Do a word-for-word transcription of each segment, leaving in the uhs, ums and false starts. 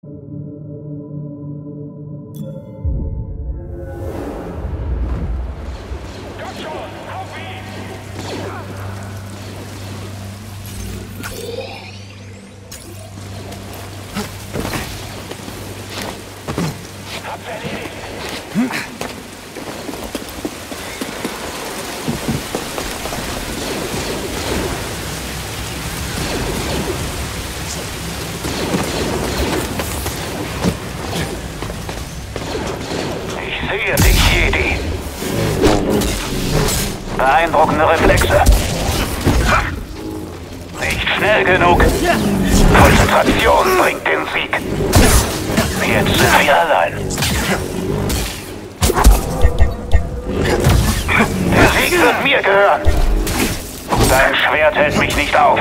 Sehe dich, Jedi. Beeindruckende Reflexe. Nicht schnell genug. Konzentration bringt den Sieg. Jetzt sind wir allein. Der Sieg wird mir gehören. Dein Schwert hält mich nicht auf.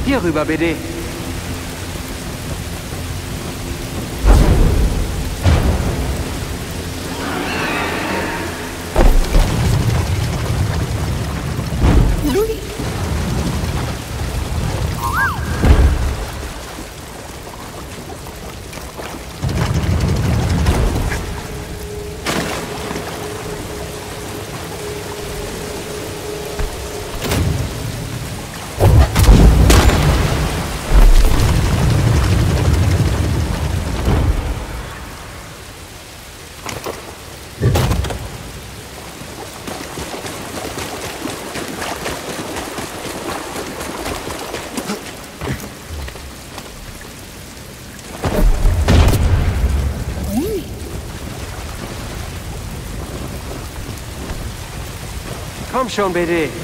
Hier rüber, B D. Komm schon, B D.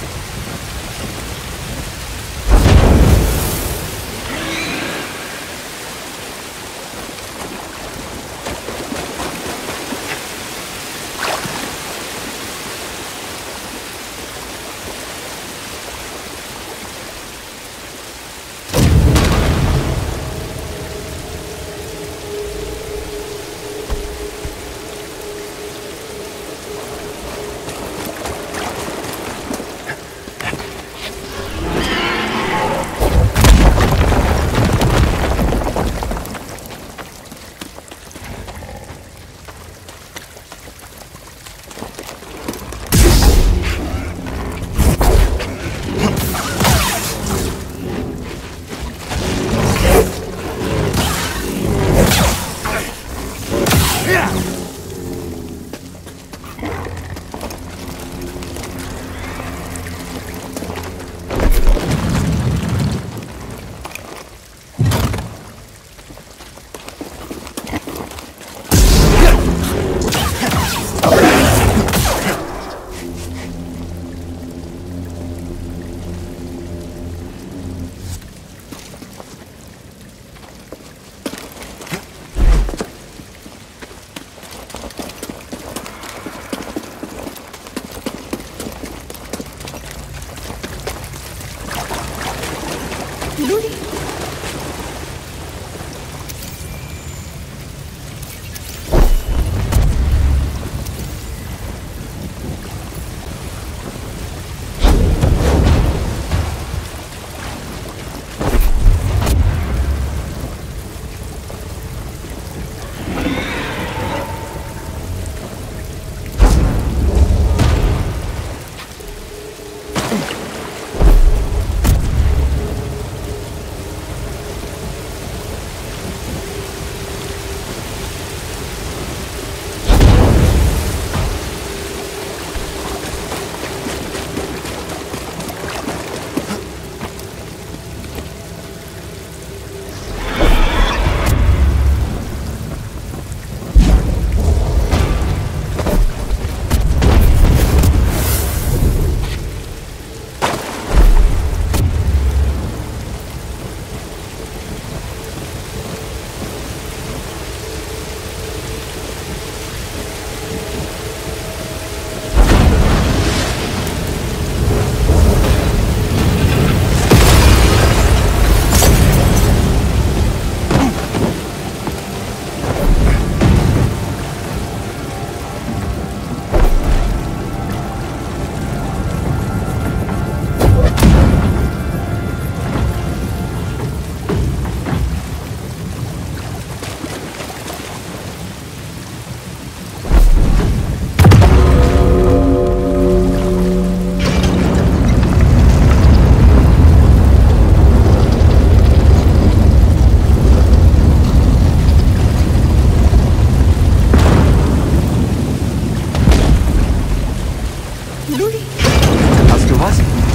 Hast du was?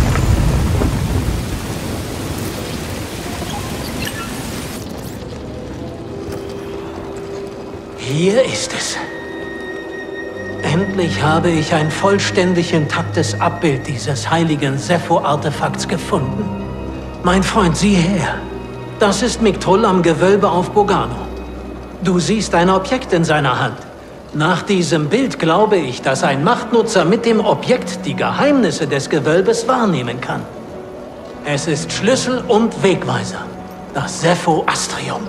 Hier ist es. Endlich habe ich ein vollständig intaktes Abbild dieses heiligen Zepho-Artefakts gefunden. Mein Freund, sieh her. Das ist Miktrull am Gewölbe auf Bogano. Du siehst ein Objekt in seiner Hand. Nach diesem Bild glaube ich, dass ein Machtnutzer mit dem Objekt die Geheimnisse des Gewölbes wahrnehmen kann. Es ist Schlüssel und Wegweiser. Das Sepho-Astrium.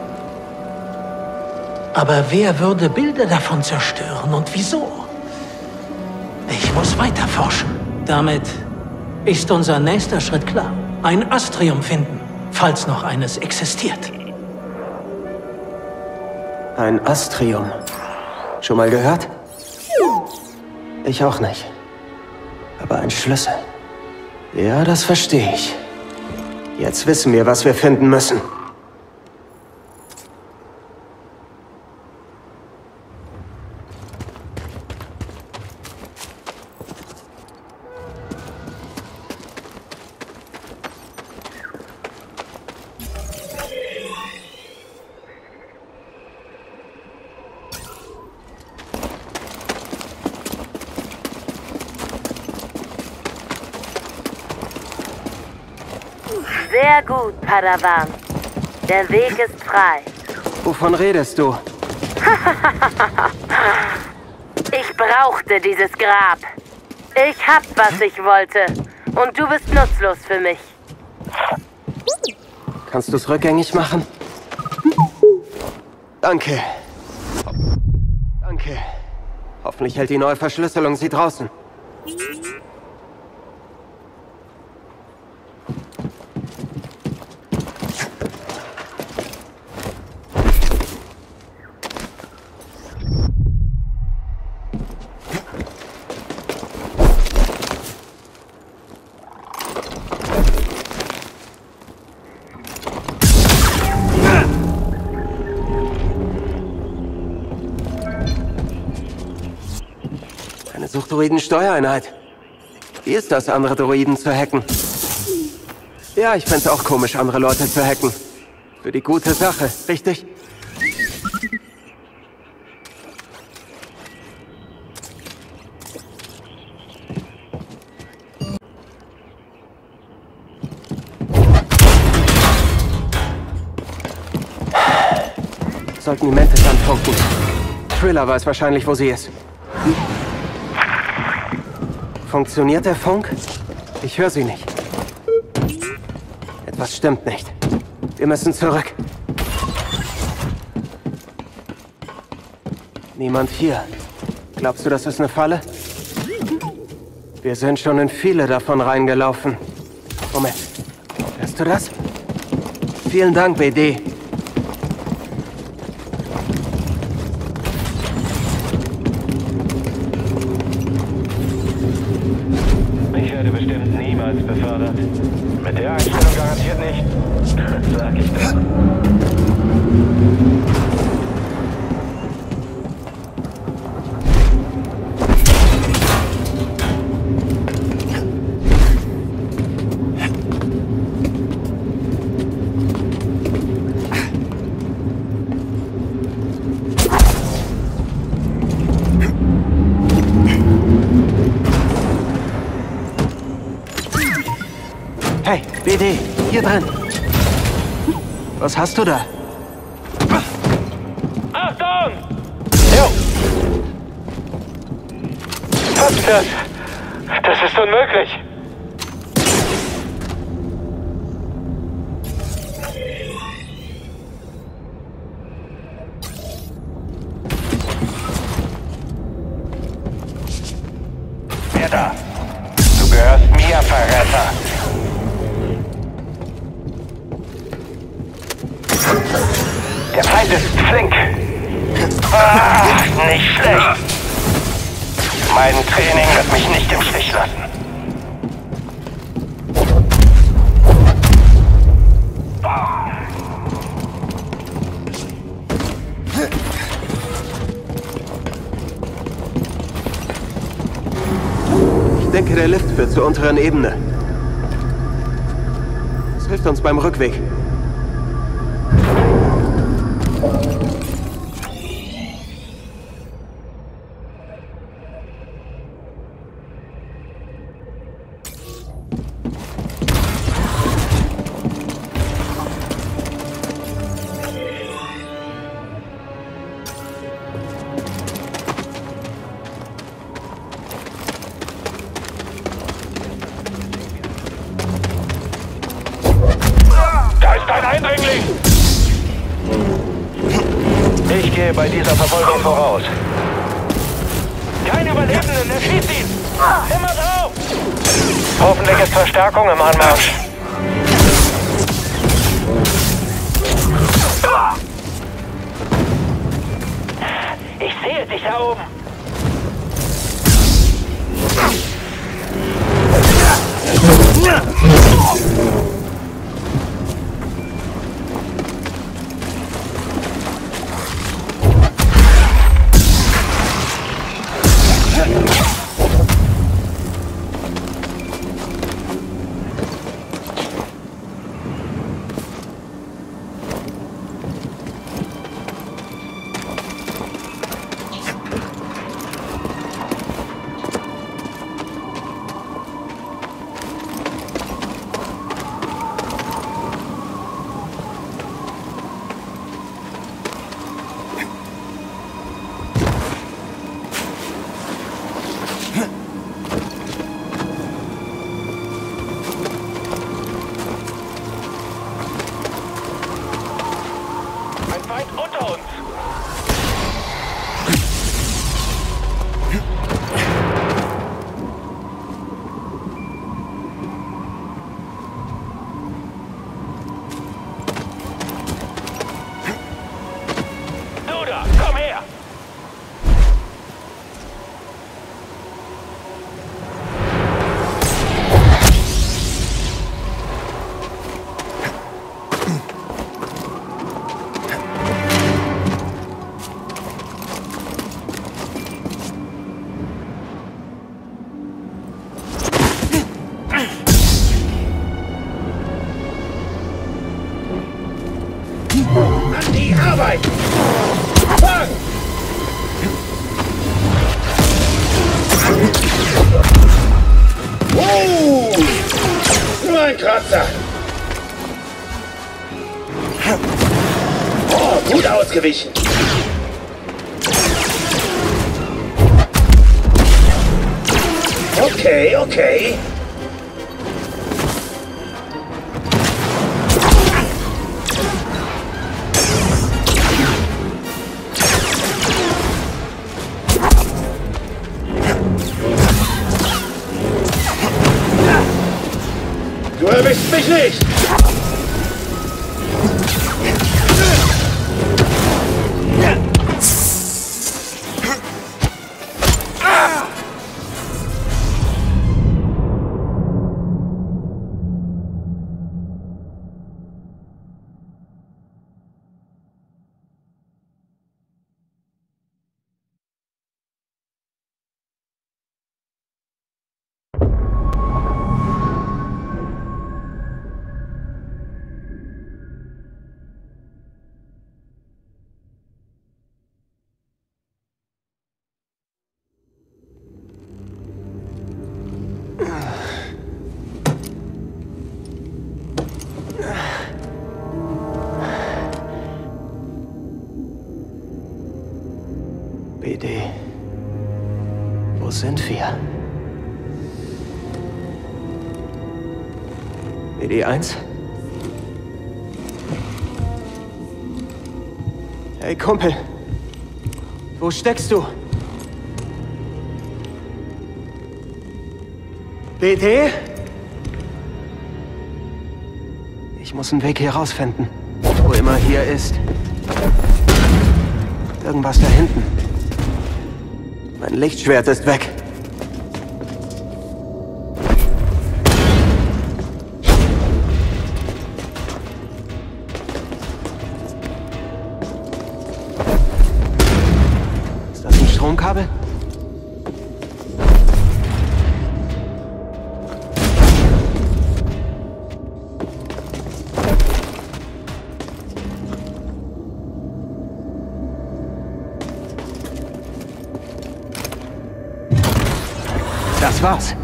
Aber wer würde Bilder davon zerstören und wieso? Ich muss weiter forschen. Damit ist unser nächster Schritt klar. Ein Astrium finden, falls noch eines existiert. Ein Astrium. Schon mal gehört? Ich auch nicht. Aber ein Schlüssel. Ja, das verstehe ich. Jetzt wissen wir, was wir finden müssen. Sehr gut, Padawan. Der Weg ist frei. Wovon redest du? Ich brauchte dieses Grab. Ich hab, was ich wollte. Und du bist nutzlos für mich. Kannst du es rückgängig machen? Danke. Danke. Hoffentlich hält die neue Verschlüsselung sie draußen. Eine Suchtdroiden-Steuereinheit. Wie ist das, andere Droiden zu hacken? Ja, ich find's auch komisch, andere Leute zu hacken. Für die gute Sache, richtig? Sollten die Mantis anfunken. Thriller weiß wahrscheinlich, wo sie ist. Funktioniert der Funk? Ich höre sie nicht. Etwas stimmt nicht. Wir müssen zurück. Niemand hier. Glaubst du, das ist eine Falle? Wir sind schon in viele davon reingelaufen. Moment. Hörst du das? Vielen Dank, B D. Ich werde bestimmt niemals befördert. Mit der Einstellung garantiert nicht. Sag ich doch. Hey, B D, hier drin. Was hast du da? Achtung! Jo! Was das? Das ist unmöglich. Wer da? Du gehörst mir, Verräter. Der Feind ist flink. Ah, nicht schlecht. Mein Training wird mich nicht im Stich lassen. Ich denke, der Lift führt zur unteren Ebene. Das hilft uns beim Rückweg. Eindringling! Ich gehe bei dieser Verfolgung voraus. Kein Überlebenden, er schießt ihn! Immer drauf! Hoffentlich ist Verstärkung im Anmarsch. Ich sehe dich da oben. An die Arbeit! Fang! Oh! Nur ein Kratzer! Oh, gut ausgewichen! Okay, okay. Du erwischst mich nicht! B D. Wo sind wir? B D eins? Hey, Kumpel. Wo steckst du? B D? Ich muss einen Weg hier rausfinden. Wo immer hier ist. Irgendwas da hinten. Mein Lichtschwert ist weg. Ist das ein Stromkabel? Das war's.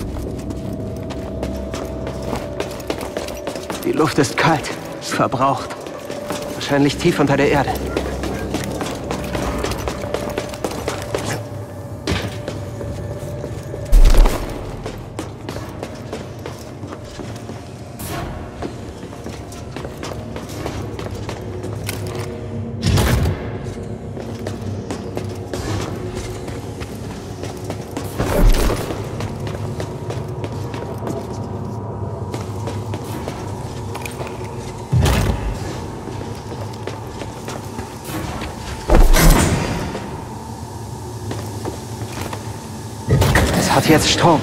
Die Luft ist kalt, verbraucht. Wahrscheinlich tief unter der Erde. hat jetzt Strom.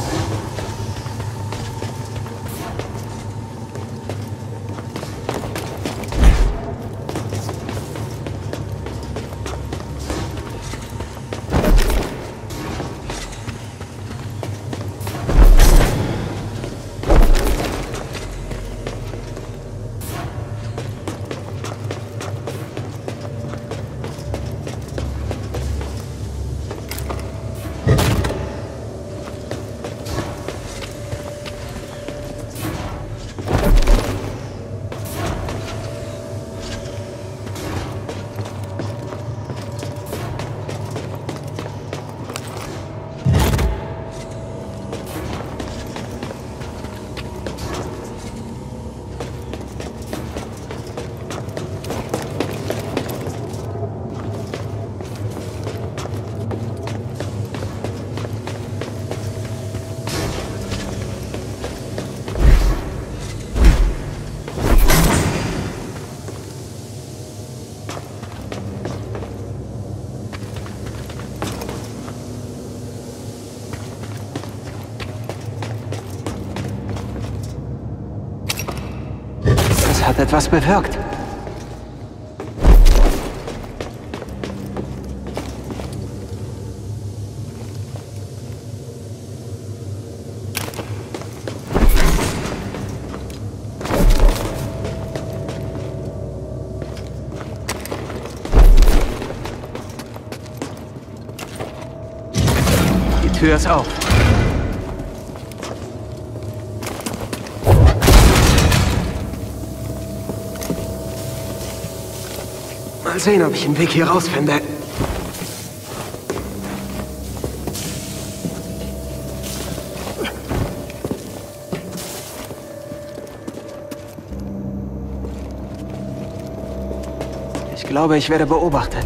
Hat etwas bewirkt. Die Tür ist auf. Mal sehen, ob ich einen Weg hier rausfinde. Ich glaube, ich werde beobachtet.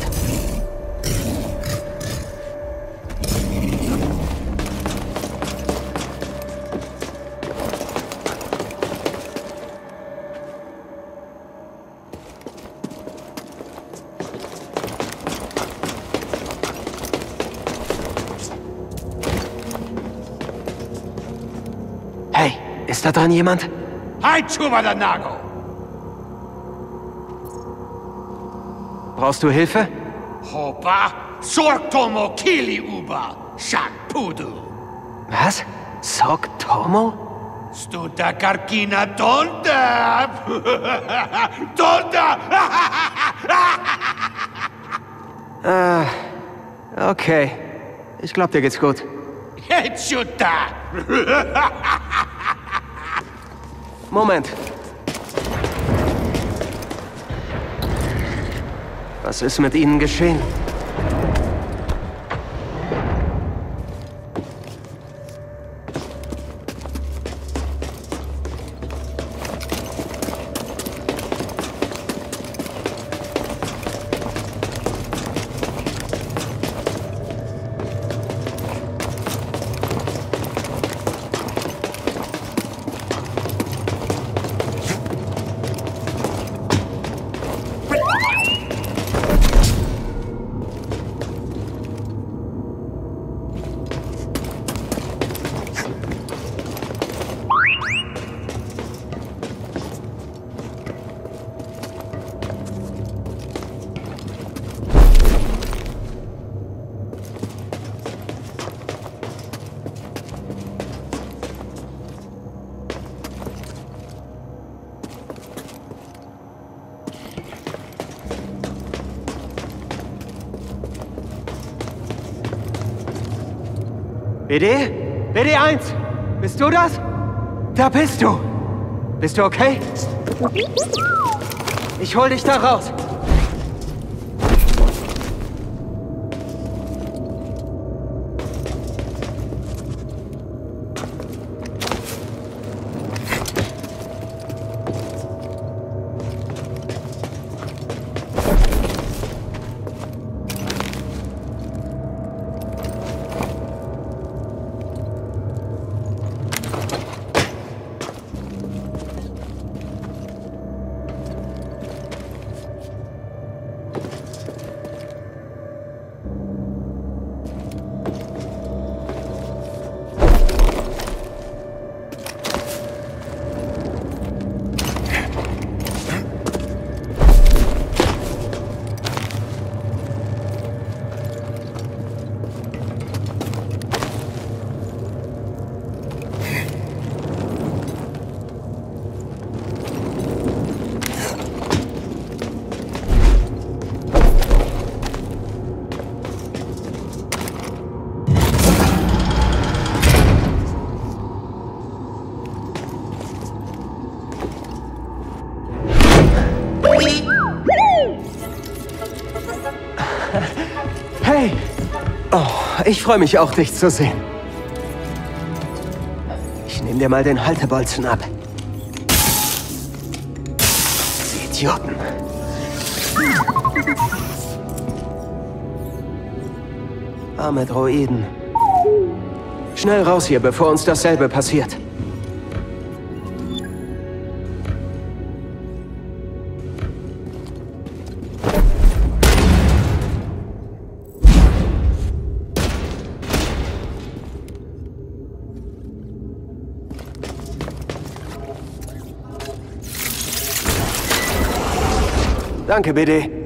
Ist da dran jemand? Halt, Chubadanago! Brauchst du Hilfe? Hopa, Sortomo Kili Uba, Shakpudu. Was? Sok Tomo? Stuta Karkina Tonda! Tonda! Ah, okay. Ich glaub, dir geht's gut. Hechuta! Moment. Was ist mit Ihnen geschehen? B D? B D eins! Bist du das? Da bist du! Bist du okay? Ich hol dich da raus! ich freue mich auch, dich zu sehen. Ich nehme dir mal den Haltebolzen ab. Die Idioten. Arme Droiden. Schnell raus hier, bevor uns dasselbe passiert. Danke, B D.